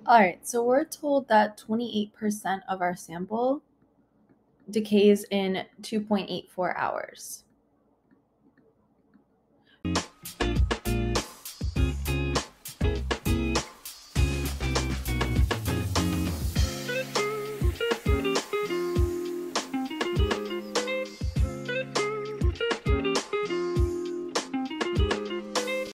All right, so we're told that 28% of our sample decays in 2.84 hours.